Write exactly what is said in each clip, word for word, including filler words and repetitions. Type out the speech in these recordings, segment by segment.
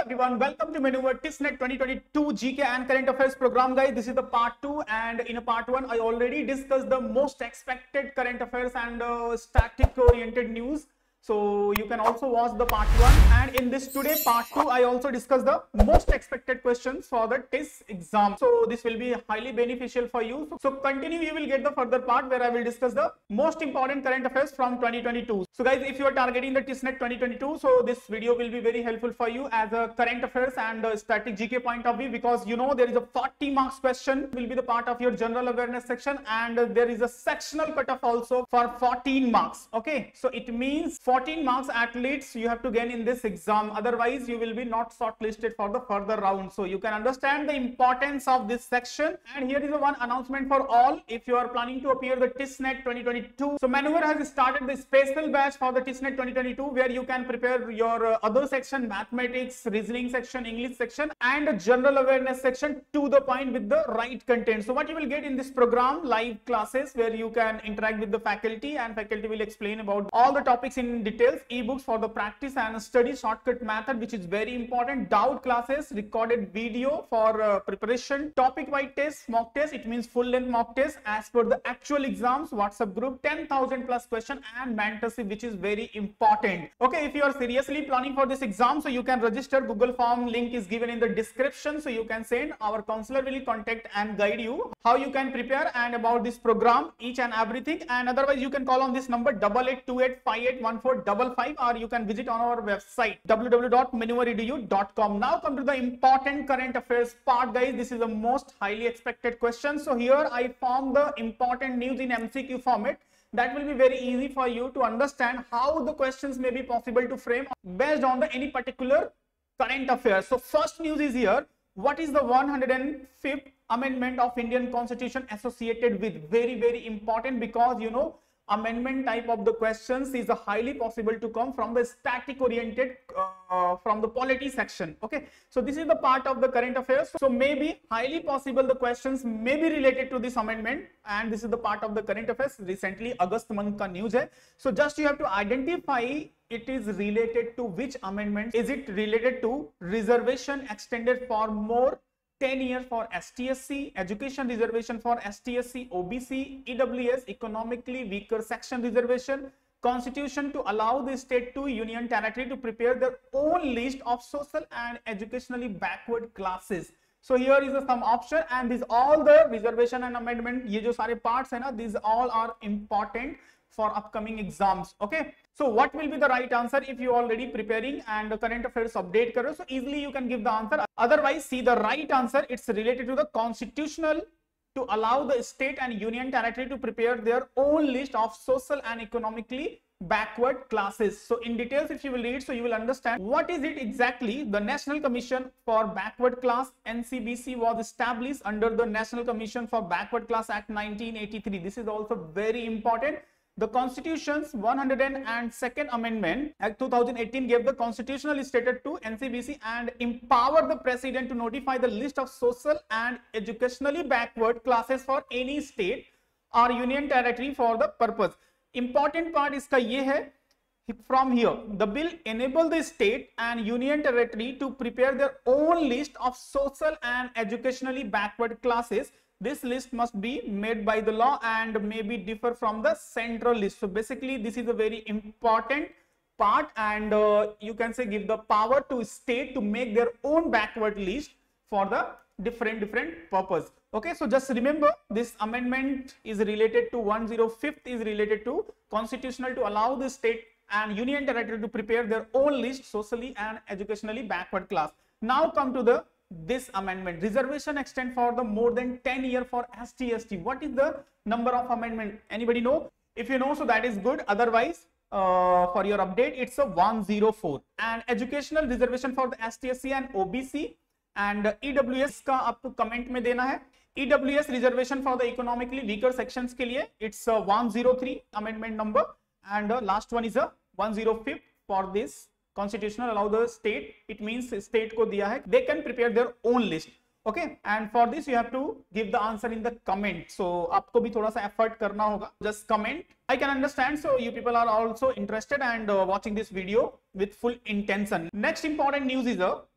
everyone, welcome to Maneuver TISSNET twenty twenty-two G K and Current Affairs program, guys. This is the part two, and in a part one I already discussed the most expected current affairs and uh, static oriented news. So you can also watch the part one, and in this today part two I also discussed the most expected questions for the T I S exam. So this will be highly beneficial for you. So, so continue, you will get the further part where I will discuss the most important current affairs from twenty twenty-two. So guys, if you are targeting the TISSNET twenty twenty-two, so this video will be very helpful for you as a current affairs and a static G K point of view, because you know there is a forty marks question will be the part of your general awareness section, and there is a sectional cutoff also for fourteen marks. Okay, so it means fourteen marks at least you have to gain in this exam, otherwise you will be not shortlisted for the further round. So you can understand the importance of this section. And here is a one announcement for all. If you are planning to appear the TISSNET twenty twenty-two, so Maneuver has started the special batch for the TISSNET twenty twenty-two, where you can prepare your uh, other section, mathematics, reasoning section, English section, and a general awareness section to the point with the right content. So what you will get in this program, live classes where you can interact with the faculty, and faculty will explain about all the topics in details, ebooks for the practice and study shortcut method, which is very important, doubt classes, recorded video for uh, preparation, topic wise test, mock test, it means full length mock test as per the actual exams, WhatsApp group, ten thousand plus question, and mentorship, which is very important. Okay, if you are seriously planning for this exam, so you can register. Google form link is given in the description, so you can send. Our counselor will contact and guide you how you can prepare and about this program, each and everything. And otherwise you can call on this number double eight two eight five eight one four double five, or you can visit on our website w w w dot maneuver edu dot com. Now come to the important current affairs part, guys. This is the most highly expected question. So here I formed the important news in M C Q format. That will be very easy for you to understand how the questions may be possible to frame based on the any particular current affairs. So first news is here. What is the one hundred fifth amendment of Indian Constitution associated with? Very very important, because you know amendment type of the questions is a highly possible to come from the static oriented uh, from the polity section. Okay, so this is the part of the current affairs. So maybe highly possible the questions may be related to this amendment, and this is the part of the current affairs. Recently August month ka news hai. So just you have to identify it is related to which amendment. Is it related to reservation extended for more ten years for S T S C, education reservation for S T S C, O B C, E W S, economically weaker section reservation, constitution to allow the state to union territory to prepare their own list of social and educationally backward classes. So here is the some option, and these all the reservation and amendment, ye jo sare parts hai na, these all are important for upcoming exams. Okay, so what will be the right answer if you already preparing and the current affairs update karo? So easily you can give the answer. Otherwise, see the right answer, it's related to the constitutional to allow the state and union territory to prepare their own list of social and economically backward classes. So in details if you will read, so you will understand what is it exactly. The National Commission for Backward Class, N C B C, was established under the National Commission for Backward Class Act nineteen eighty-three. This is also very important. The Constitution's one hundred second Amendment Act two thousand eighteen gave the constitutional status to N C B C and empowered the President to notify the list of social and educationally backward classes for any state or union territory for the purpose. Important part iska ye hai, from here the bill enable the state and union territory to prepare their own list of social and educationally backward classes. This list must be made by the law and maybe differ from the central list. So basically this is a very important part, and uh, you can say give the power to state to make their own backward list for the different different purpose. Okay, so just remember this amendment is related to one hundred fifth is related to constitutional to allow the state and union territory to prepare their own list socially and educationally backward class. Now come to the this amendment, reservation extend for the more than ten year for S T S T. What is the number of amendment? Anybody know? If you know, so that is good. Otherwise uh, for your update it's a one hundred four. And educational reservation for the S T S C and O B C and E W S का आपको comment में देना है. E W S reservation for the economically weaker sections के लिए it's a one hundred three amendment number, and uh, last one is a one hundred five for this constitutional allow the state, it means state को दिया है, they can prepare their own list. Okay, and for this you have to give the answer in the comment. So आपको भी थोड़ा सा effort करना होगा. Just comment. I can understand. So you people are also interested and uh, watching this video with full intention. Next important news is a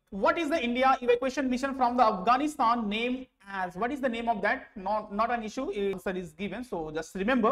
What is the India evacuation mission from the Afghanistan name as? What is the name of that? Not not an issue. Answer is given. So just remember.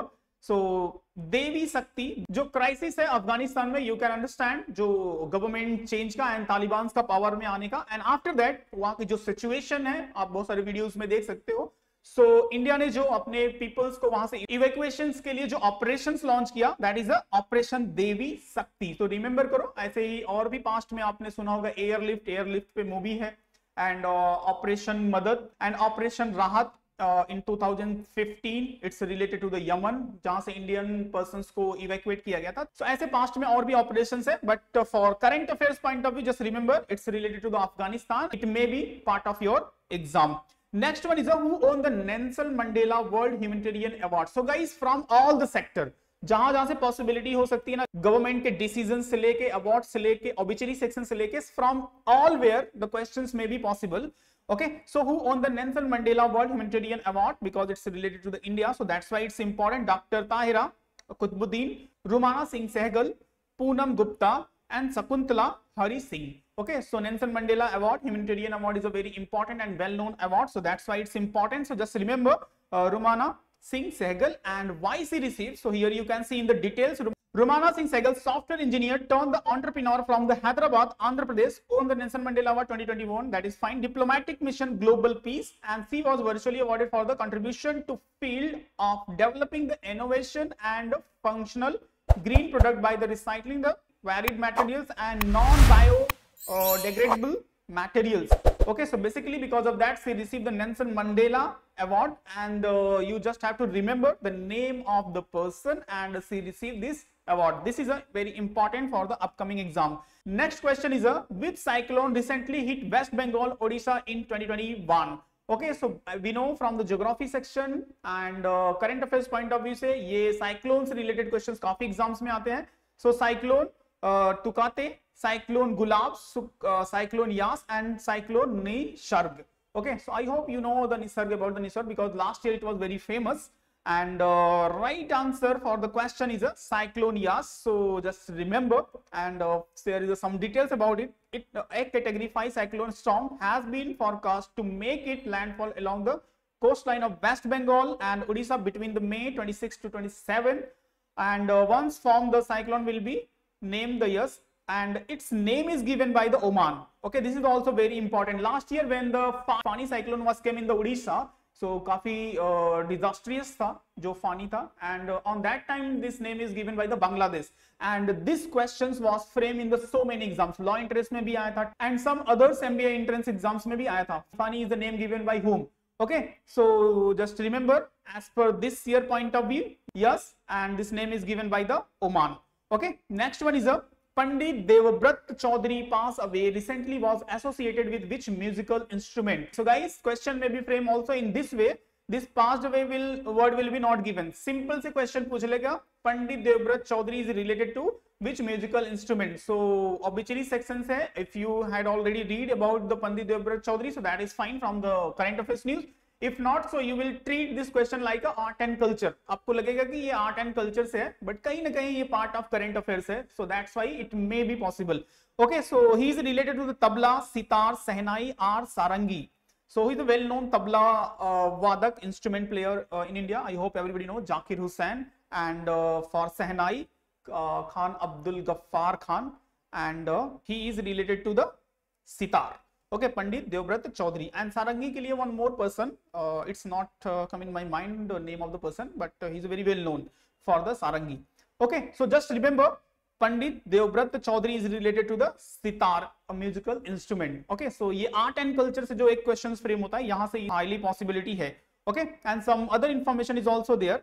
So देवी शक्ति जो crisis है अफगानिस्तान में, you can understand, जो government change का and Taliban का power में आने का, एंड आफ्टर दैट वहां की जो सिचुएशन है आप बहुत सारे वीडियोस में देख सकते हो. सो so, इंडिया ने जो अपने पीपल्स को वहां से इवैक्यूएशंस के लिए जो ऑपरेशंस लॉन्च किया, that is operation Devi Shakti. तो रिमेंबर करो. ऐसे ही और भी पास्ट में आपने सुना होगा एयरलिफ्ट, एयरलिफ्ट पे मूवी है, and operation uh, Madad and operation Rahat in two thousand fifteen, it's related to the Yemen, जहां से इंडियन पर्संस को इवैक्यूएट किया गया था. सो so, ऐसे पास्ट में और भी ऑपरेशंस है, but for current affairs point of view just remember it's related to the Afghanistan. It may be part of your exam. Next one is a, who won the Nelson Mandela World Humanitarian Award. So guys, from all the sector, जहां जहां से possibility हो सकती है ना, government के decision से लेके, अवार्ड से लेके, ऑबिचरी सेक्शन से लेके, from all where the questions may be possible. Okay, so who won the Nelson Mandela World Humanitarian Award? Because it's related to the India, so that's why it's important. Doctor Tahira Qutbuddin, Rumana Singh Sehgal, Poonam Gupta, and Sakuntala Hari Singh. Okay, so Nelson Mandela Award, Humanitarian Award, is a very important and well-known award, so that's why it's important. So just remember uh, Rumana Singh Sehgal and why she received. So here you can see in the details. Rumana Singh Sehgal, software engineer turned the entrepreneur from the Hyderabad, Andhra Pradesh, won the Nelson Mandela Award twenty twenty-one. That is fine. Diplomatic mission, global peace, and she was virtually awarded for the contribution to field of developing the innovation and functional green product by the recycling the varied materials and non-bio Uh, degradable materials. Okay, so basically because of that she received the Nelson Mandela Award, and uh, you just have to remember the name of the person, and she received this award. This is a very important for the upcoming exam. Next question is a, which cyclone recently hit West Bengal, Odisha in twenty twenty-one? Okay, so we know from the geography section and uh, current affairs point of view से ये cyclones related questions काफी exams में आते हैं. So cyclone uh, Tukate, cyclone Gulab, uh, cyclone Yas, and cyclone Nisarg. Okay, so I hope you know the Nisarg, about the Nisarg, because last year it was very famous, and uh, right answer for the question is a cyclone Yas. So just remember, and uh, there is uh, some details about it. It uh, a category five cyclone storm has been forecast to make it landfall along the coastline of West Bengal and Odisha between the May twenty-sixth to twenty-seventh, and uh, once formed the cyclone will be named the years, and its name is given by the Oman. Okay, this is also very important. Last year when the Fani cyclone was came in the Odisha, so काफी uh, disastrous था जो Fani था, and uh, on that time this name is given by the Bangladesh, and this questions was framed in the so many exams. Law entrance में भी आया था, and some others M B A entrance exams में भी आया था. Fani is the name given by whom? Okay, so just remember as per this year point of view, yes, and this name is given by the Oman. Okay, next one is a Pandit Devbrat Chaudhary passed away recently, was associated with which musical instrument? So guys, question may be framed also in this way. This passed away will word will be not given. Simple से question पूछ लेगा. Pandit Devbrat Chaudhary is related to which musical instrument? So obituary sections है. If you had already read about the Pandit Devbrat Chaudhary, so that is fine from the current affairs news. If not, so you will treat this question like a art and culture. आपको लगेगा कि ये art and culture से है, but कहीं ना कहीं ये part of current affairs है. So that's why it may be possible. Okay, so he is related to the tabla, sitar, sehnai, or sarangi. So he is a well-known tabla uh, vadak instrument player uh, in India. I hope everybody knows Zakir Hussain, and uh, for sehnai, uh, Khan Abdul Ghaffar Khan, and uh, he is related to the sitar. Okay, Pandit Devbrat Chaudhary. And sarangi के लिए one more person, uh, it's not uh, come in my mind the name of the person, but uh, he's very well known for the sarangi. Okay, so just remember Pandit Devbrat Chaudhary is related to the sitar, a musical instrument. Okay, so ये art and culture से जो एक questions frame होता है, यहाँ से highly possibility है. Okay, and some other information is also there.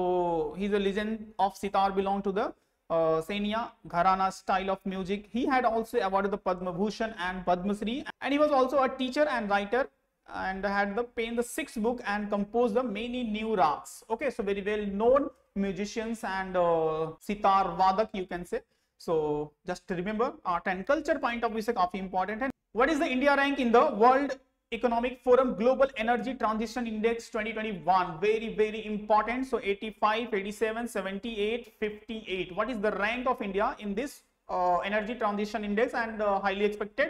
So he's a legend of sitar, belong to the Uh, Senia Gharana style of music. He had also awarded the Padma Bhushan and Padma Shri, and he was also a teacher and writer, and had the penned the sixth book and composed the many new rags. Okay, so very well known musicians and uh, sitar vadak you can say. So just remember art and culture point of view is काफी important. And what is the India rank in the World Economic Forum Global Energy Transition Index twenty twenty-one? Very very important. So eighty-five, eighty-seven, seventy-eight, fifty-eight. What is the rank of India in this uh, energy transition index, and uh, highly expected?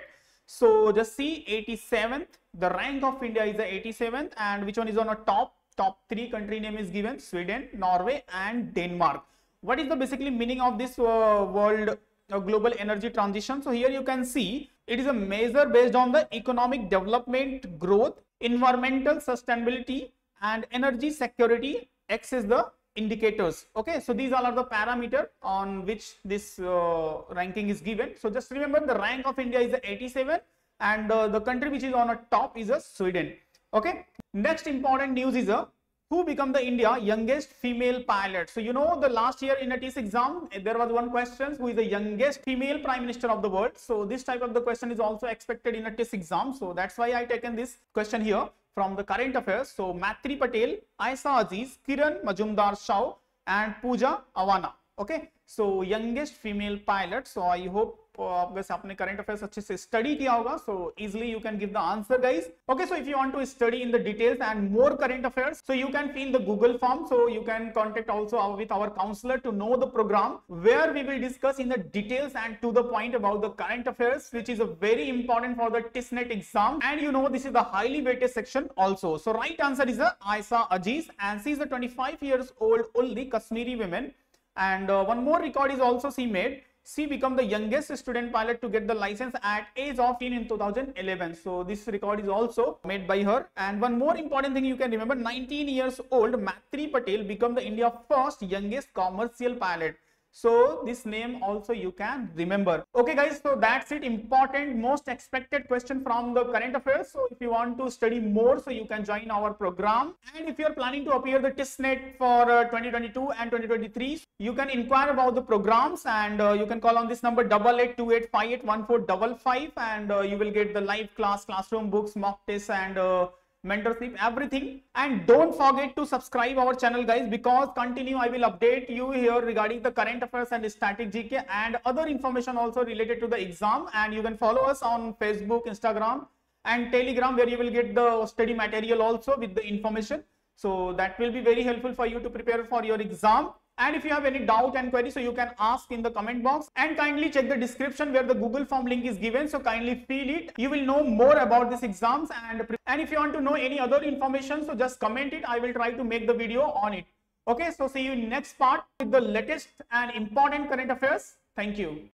So just see eighty-seventh, the rank of India is the eighty-seventh, and which one is on a top? Top three country name is given: Sweden, Norway and Denmark. What is the basically meaning of this uh, world uh, global energy transition? So here you can see it is a measure based on the economic development, growth, environmental sustainability and energy security. X is the indicators. Okay, so these all are the parameter on which this uh, ranking is given. So just remember the rank of India is eighty-seven, and uh, the country which is on a top is a Sweden. Okay, next important news is a who become the India youngest female pilot. So you know the last year in a T I S exam there was one question, who is the youngest female prime minister of the world. So this type of the question is also expected in a T I S exam. So that's why I taken this question here from the current affairs. So Maitri Patel, Aisa Aziz, Kiran Majumdar Shah and Pooja Awana. Okay, so youngest female pilot. So I hope वैसे आपने current affairs अच्छे से study किया होगा, so easily you can give the answer, guys. Okay, so if you want to study in the details and more current affairs, so you can fill the Google form. So you can contact also with our counselor to know the program where we will discuss in the details and to the point about the current affairs, which is a very important for the T I S Net exam. And you know this is the highly weighted section also. So right answer is a Aisa Aziz, and she is a twenty-five years old only Kashmiri woman. And uh, one more record is also she made. She became the youngest student pilot to get the license at age of eighteen in two thousand eleven. So this record is also made by her. And one more important thing you can remember, nineteen years old Maitri Patel became the India's first youngest commercial pilot. So this name also you can remember. Okay guys, so that's it. Important most expected question from the current affairs. So if you want to study more, so you can join our program. And if you are planning to appear the T I S Net for uh, twenty twenty-two and twenty twenty-three, you can inquire about the programs, and uh, you can call on this number double eight two eight five eight one four five five, and uh, you will get the live class, classroom books, mock tests and uh, mentorship, everything. And don't forget to subscribe our channel, guys, because continue I will update you here regarding the current affairs and static G K and other information also related to the exam. And you can follow us on Facebook, Instagram and Telegram, where you will get the study material also with the information. So that will be very helpful for you to prepare for your exam. And if you have any doubt and query, so you can ask in the comment box, and kindly check the description where the Google form link is given. So kindly fill it. You will know more about these exams, and and if you want to know any other information, so just comment it. I will try to make the video on it. Okay, so see you in next part with the latest and important current affairs. Thank you.